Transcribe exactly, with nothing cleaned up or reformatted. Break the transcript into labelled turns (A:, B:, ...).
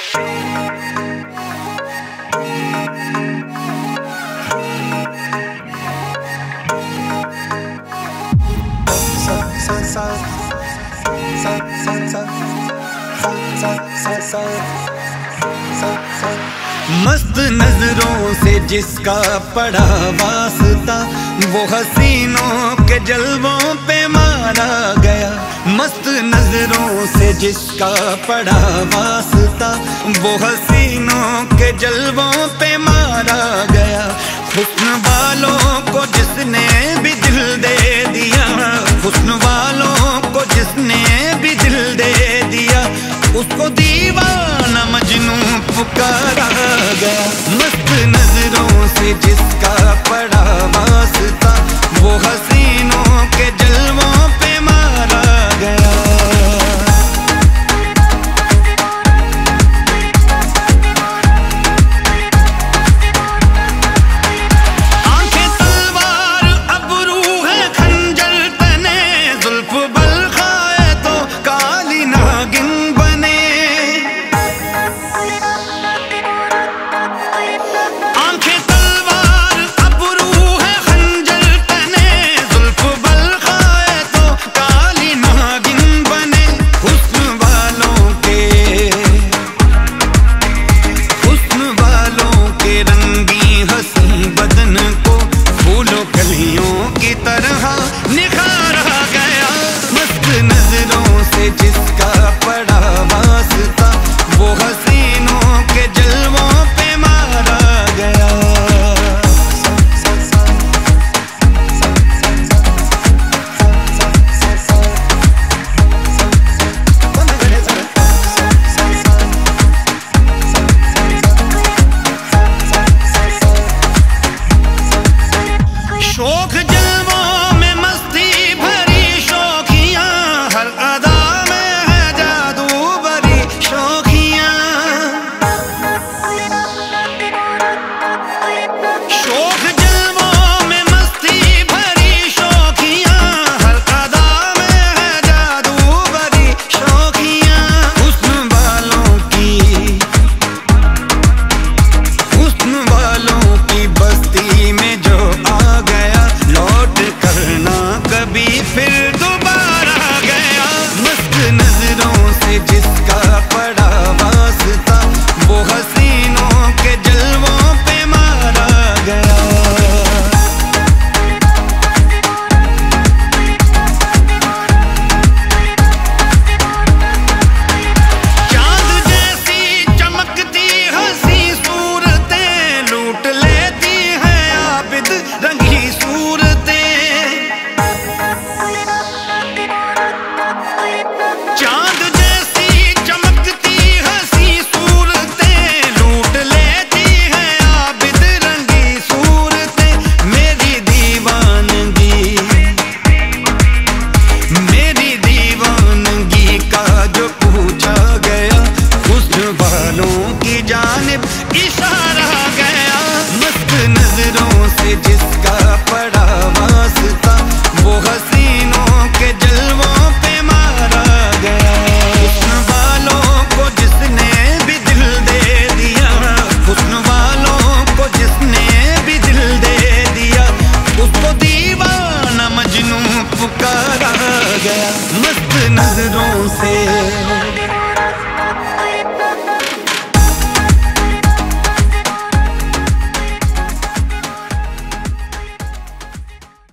A: मस्त नजरों से जिसका पड़ा वास्ता, वो हसीनों के जलवों पे मारा गया। मस्त नजरों से जिसका पड़ा वास्ता, वो हसीनों के जलवों पे मारा गया। हुस्न वालों को जिसने भी दिल दे दिया, हुस्न वालों को जिसने भी दिल दे दिया, उसको दीवाना मजनू पुकारा गया। मस्त नजरों से जिसका पड़ा